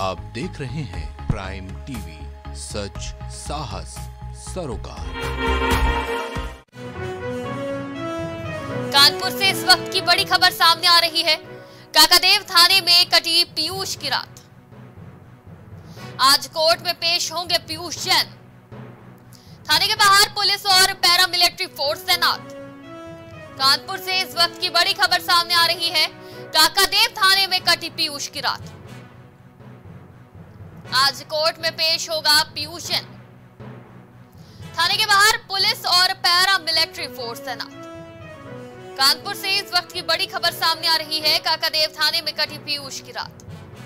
आप देख रहे हैं प्राइम टीवी, सच साहस सरोकार। कानपुर से इस वक्त की बड़ी खबर सामने आ रही है। काकादेव थाने में कटी पीयूष की रात। आज कोर्ट में पेश होंगे पीयूष जैन। थाने के बाहर पुलिस और पैरामिलिट्री फोर्स तैनात। कानपुर से इस वक्त की बड़ी खबर सामने आ रही है। काकादेव थाने में कटी पीयूष की रात। आज कोर्ट में पेश होगा पीयूष जैन। थाने के बाहर पुलिस और पैरामिलिट्री फोर्स तैनात। कानपुर से इस वक्त की बड़ी खबर सामने आ रही है। काकादेव थाने में कटी पीयूष की रात।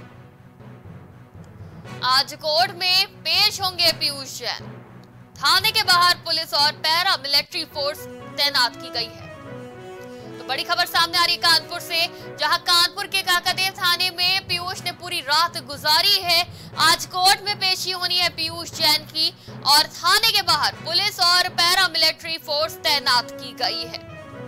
आज कोर्ट में पेश होंगे पीयूष जैन। थाने के बाहर पुलिस और पैरामिलिट्री फोर्स तैनात की गई है। तो बड़ी खबर सामने आ रही है कानपुर से, जहां कानपुर के काकादेव थाने में पीयूष ने पूरी रात गुजारी है। आज कोर्ट में पेशी होनी है पीयूष जैन की और थाने के बाहर पुलिस और पैरामिलिट्री फोर्स तैनात की गई है।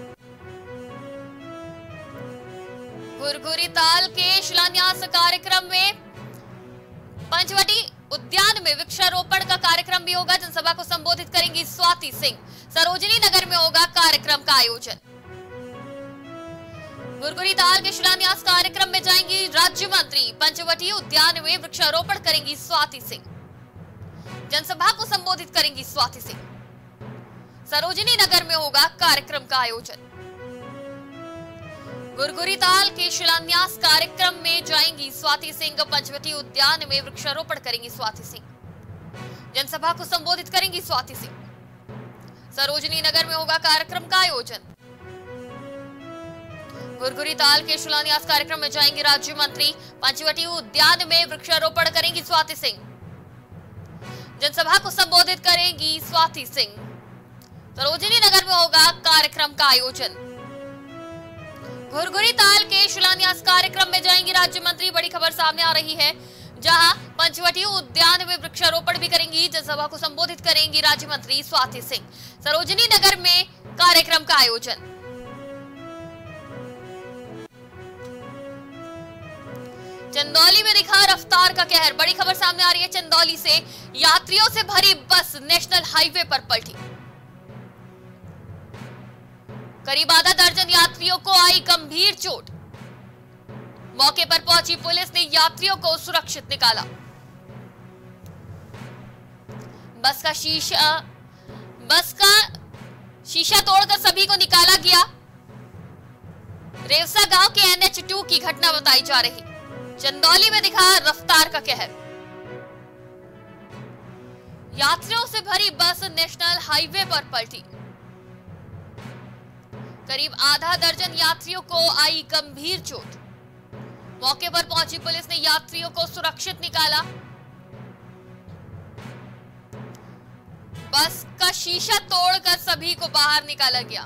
घुरघुरी ताल के शिलान्यास कार्यक्रम में पंचवटी उद्यान में वृक्षारोपण का कार्यक्रम भी होगा। जनसभा को संबोधित करेंगी स्वाति सिंह। सरोजनी नगर में होगा कार्यक्रम का आयोजन। घुरघुरी ताल के शिलान्यास कार्यक्रम में जाएंगी राज्य मंत्री। पंचवटी उद्यान में वृक्षारोपण करेंगी स्वाति सिंह। जनसभा को संबोधित करेंगी स्वाति सिंह। सरोजनी नगर में होगा कार्यक्रम का आयोजन। घुरघुरी ताल के शिलान्यास कार्यक्रम में जाएंगी स्वाति सिंह। पंचवटी उद्यान में वृक्षारोपण करेंगी स्वाति सिंह। जनसभा को संबोधित करेंगी स्वाति सिंह। सरोजनी नगर में होगा कार्यक्रम का आयोजन। घुरघुरी ताल के शिलान्यास कार्यक्रम में जाएंगी राज्य मंत्री। पंचवटी उद्यान में वृक्षारोपण करेंगी स्वाति सिंह। जनसभा को संबोधित करेंगी स्वाति सिंह। सरोजनी नगर में होगा कार्यक्रम का आयोजन। घुरघुरी ताल के शिलान्यास कार्यक्रम में जाएंगी राज्य मंत्री। बड़ी खबर सामने आ रही है, जहां पंचवटी उद्यान में वृक्षारोपण भी करेंगी। जनसभा को संबोधित करेंगी राज्य मंत्री स्वाति सिंह। सरोजनी नगर में कार्यक्रम का आयोजन। चंदौली में दिखा रफ्तार का कहर। बड़ी खबर सामने आ रही है चंदौली से। यात्रियों से भरी बस नेशनल हाईवे पर पलटी। करीब आधा दर्जन यात्रियों को आई गंभीर चोट। मौके पर पहुंची पुलिस ने यात्रियों को सुरक्षित निकाला। बस का शीशा तोड़कर सभी को निकाला गया। रेवसा गांव के NH2 की घटना बताई जा रही। चंदौली में दिखा रफ्तार का कहर। यात्रियों से भरी बस नेशनल हाईवे पर पलटी। करीब आधा दर्जन यात्रियों को आई गंभीर चोट। मौके पर पहुंची पुलिस ने यात्रियों को सुरक्षित निकाला। बस का शीशा तोड़कर सभी को बाहर निकाला गया।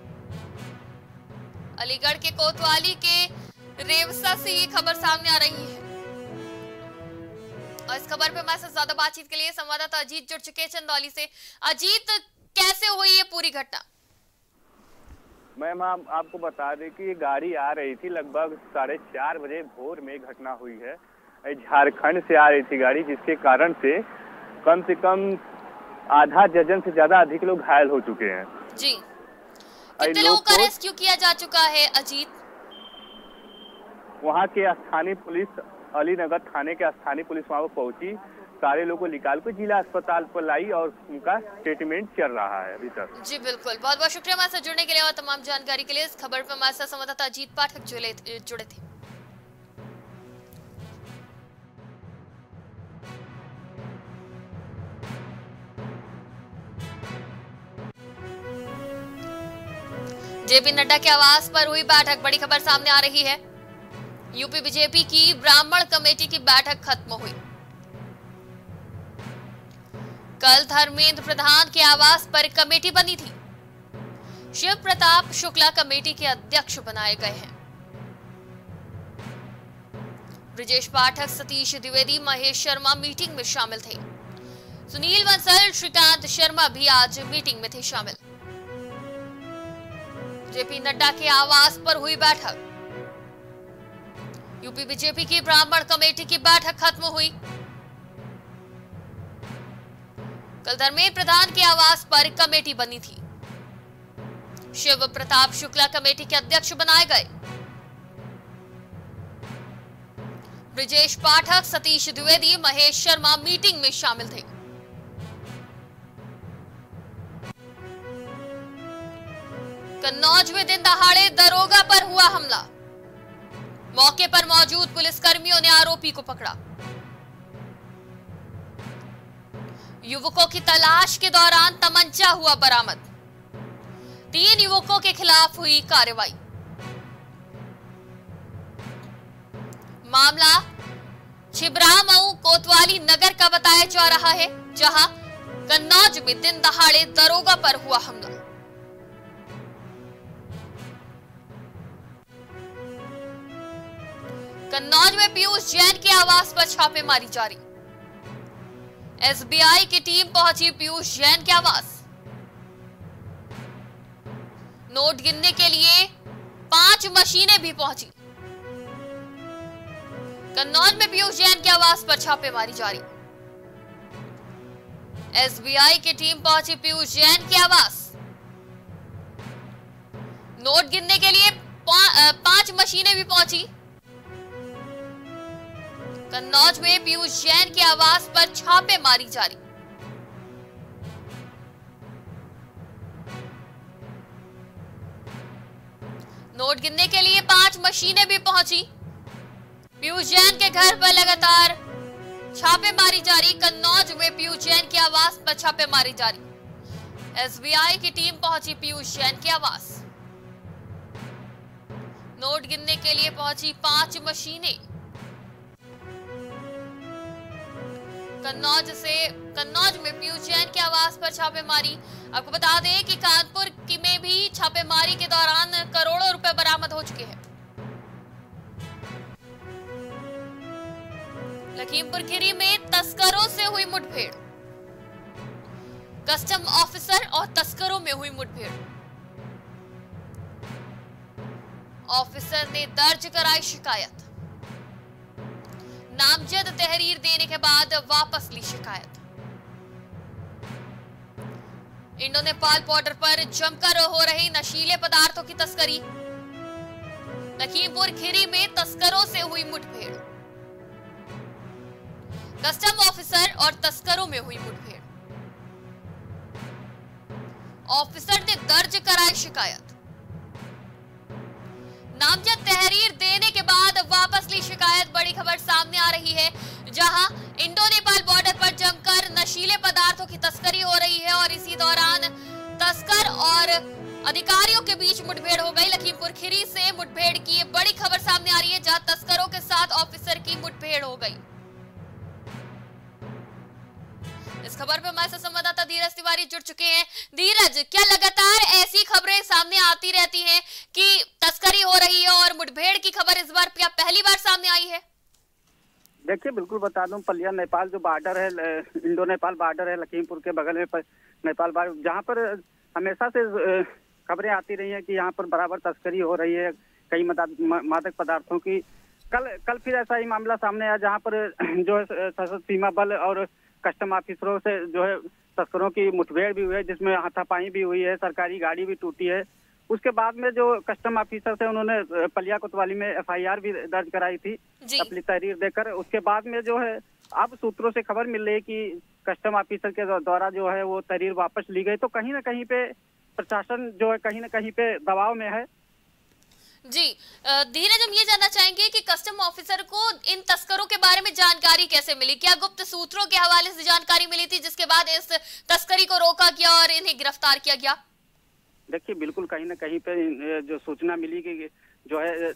अलीगढ़ के कोतवाली के रेवसा से ये खबर सामने आ रही है और इस खबर पे हमारे साथ ज्यादा बातचीत के लिए संवाददाता अजीत जुड़ चुके हैं चंदौली से। अजीत, कैसे हुई ये पूरी घटना? मैम, आपको बता दें कि ये गाड़ी आ रही थी लगभग 4:30 बजे भोर में घटना हुई है। झारखंड से आ रही थी गाड़ी, जिसके कारण से कम आधा दर्जन से ज्यादा अधिक लोग घायल हो चुके हैं। जी, कितने लोगों का रेस्क्यू किया जा चुका है अजीत? वहाँ के स्थानीय पुलिस, अलीनगर थाने के स्थानीय पुलिस वहाँ पर पहुंची। सारे लोगों को निकाल कर जिला अस्पताल पर लाई और उनका ट्रीटमेंट चल रहा है अभी तक। जी बिल्कुल, बहुत बहुत शुक्रिया हमारे साथ जुड़ने के लिए और तमाम जानकारी के लिए। इस खबर पर हमारे साथ संवाददाता अजीत पाठक जुड़े थे। जेपी नड्डा के आवास पर हुई बैठक। बड़ी खबर सामने आ रही है। यूपी बीजेपी की ब्राह्मण कमेटी की बैठक खत्म हुई। कल धर्मेंद्र प्रधान के आवास पर कमेटी बनी थी। शिव प्रताप शुक्ला कमेटी के अध्यक्ष बनाए गए हैं। ब्रिजेश पाठक, सतीश द्विवेदी, महेश शर्मा मीटिंग में शामिल थे। सुनील बंसल, श्रीकांत शर्मा भी आज मीटिंग में थे शामिल। जेपी नड्डा के आवास पर हुई बैठक। यूपी बीजेपी की ब्राह्मण कमेटी की बैठक खत्म हुई। कल धर्मेंद्र प्रधान के आवास पर कमेटी बनी थी। शिव प्रताप शुक्ला कमेटी के अध्यक्ष बनाए गए। ब्रिजेश पाठक, सतीश द्विवेदी, महेश शर्मा मीटिंग में शामिल थे। कन्नौज में दिन दहाड़े दरोगा पर हुआ हमला। मौके पर मौजूद पुलिसकर्मियों ने आरोपी को पकड़ा। युवकों की तलाश के दौरान तमंचा हुआ बरामद। 3 युवकों के खिलाफ हुई कार्रवाई। मामला छिबरामऊ कोतवाली नगर का बताया जा रहा है, जहां कन्नौज में दिन दहाड़े दरोगा पर हुआ हमला। कन्नौज में पीयूष जैन के आवास पर छापेमारी जारी। एसबीआई की टीम पहुंची पीयूष जैन के आवास। नोट गिनने के लिए 5 मशीनें भी पहुंची। कन्नौज में पीयूष जैन के आवास पर छापेमारी जारी। एसबीआई की टीम पहुंची पीयूष जैन के आवास। नोट गिनने के लिए 5 मशीनें भी पहुंची। कन्नौज में पीयूष जैन के आवास पर छापेमारी जारी। नोट गिनने के लिए 5 मशीनें भी पहुंची। पीयूष जैन के घर पर लगातार छापेमारी जारी। कन्नौज में पीयूष जैन के आवास पर छापेमारी जारी। एसबीआई की टीम पहुंची पीयूष जैन के आवास। नोट गिनने के लिए पहुंची 5 मशीनें। कन्नौज में पीयूष जैन के आवास पर छापेमारी। आपको बता दें कि कानपुर में भी छापेमारी के दौरान करोड़ों रुपए बरामद हो चुके हैं। लखीमपुर खीरी में तस्करों से हुई मुठभेड़। कस्टम ऑफिसर और तस्करों में हुई मुठभेड़। ऑफिसर ने दर्ज कराई शिकायत। नामजद तहरीर देने के बाद वापस ली शिकायत। इंडो नेपाल बॉर्डर पर जमकर हो रही नशीले पदार्थों की तस्करी। लखीमपुर खीरी में तस्करों से हुई मुठभेड़। कस्टम ऑफिसर और तस्करों में हुई मुठभेड़। ऑफिसर ने दर्ज कराई शिकायत। नामजद तहरीर देने के बाद वापस ली शिकायत। बड़ी खबर सामने आ रही है, जहां इंडो नेपाल बॉर्डर पर जमकर नशीले पदार्थों की तस्करी हो रही है और इसी दौरान तस्कर और अधिकारियों के बीच मुठभेड़ हो गई। लखीमपुर खीरी से मुठभेड़ की ये बड़ी खबर सामने आ रही है, जहां तस्करों के साथ ऑफिसर की मुठभेड़ हो गई। इस खबर पर हमारे संवाददाता धीरज तिवारी जुड़ चुके हैं। धीरज, क्या लगातार ऐसी खबरें सामने आती रहती हैं कि तस्करी हो रही है और मुठभेड़ की खबर इस बार क्या पहली बार सामने आई है? देखिए, बिल्कुल बता दूं, पलिया नेपाल जो बॉर्डर है, इंडो नेपाल बॉर्डर है, लखीमपुर के बगल में नेपाल बॉर्डर, जहाँ पर हमेशा से खबरें आती रही हैं कि यहाँ पर बराबर तस्करी हो रही है कई मादक पदार्थों की। कल फिर ऐसा ही मामला सामने आया, जहाँ पर जो है सशस्त्र सीमा बल और कस्टम ऑफिसरों से जो है तस्करों की मुठभेड़ भी हुई है, जिसमें हाथापाई भी हुई है, सरकारी गाड़ी भी टूटी है। उसके बाद में जो कस्टम ऑफिसर थे, उन्होंने पलिया कोतवाली में एफआईआर भी दर्ज कराई थी अपनी तहरीर देकर। उसके बाद में जो है अब सूत्रों से खबर मिल रही है कि कस्टम ऑफिसर के द्वारा जो है वो तहरीर वापस ली गई। तो कहीं ना कहीं पे प्रशासन जो है कहीं ना कहीं पे दबाव में है। जी धीरज, हम ये जानना चाहेंगे कि कस्टम ऑफिसर को इन तस्करों के बारे में जानकारी कैसे मिली? क्या गुप्त सूत्रों के हवाले से जानकारी मिली थी, जिसके बाद इस तस्करी को रोका गया और इन्हें गिरफ्तार किया गया? देखिए, बिल्कुल कहीं ना कहीं पे जो सूचना मिली कि जो है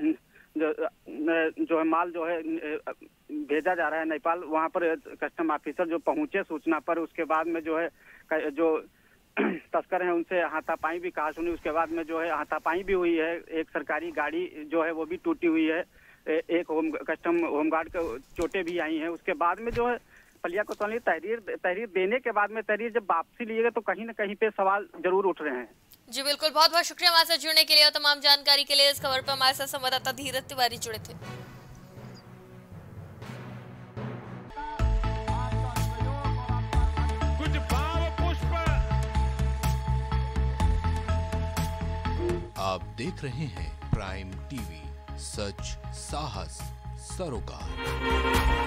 माल जो है भेजा जा रहा है नेपाल, वहाँ पर कस्टम ऑफिसर जो पहुंचे सूचना पर, उसके बाद में जो है जो तस्कर हैं उनसे हाथापाई भी कहा सुनी। उसके बाद में जो है हाथापाई भी हुई है। एक सरकारी गाड़ी जो है वो भी टूटी हुई है। एक कस्टम होमगार्ड को चोटें भी आई हैं। उसके बाद में जो है पलिया कोतवाली तहरीर देने के बाद में तहरीर जब वापसी लीजिएगा तो कहीं ना कहीं पे सवाल जरूर उठ रहे हैं। जी बिल्कुल, बहुत बहुत शुक्रिया हमारे साथ जुड़ने के लिए और तमाम जानकारी के लिए। इस खबर पर हमारे साथ संवाददाता धीरज तिवारी जुड़े थे। आप देख रहे हैं प्राइम टीवी, सच साहस सरोकार।